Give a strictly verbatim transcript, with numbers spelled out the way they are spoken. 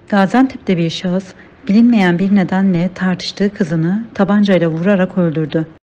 Gaziantep'te bir şahıs bilinmeyen bir nedenle tartıştığı kızını tabancayla vurarak öldürdü.